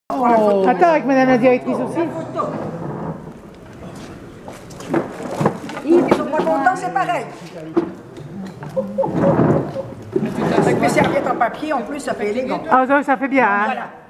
Oh. Attends, avec madame la directrice aussi. Ils sont pas contents, c'est pareil. Avec mes serviettes en papier, en plus, ça fait élégant. Ah, ça fait bien, hein? Voilà.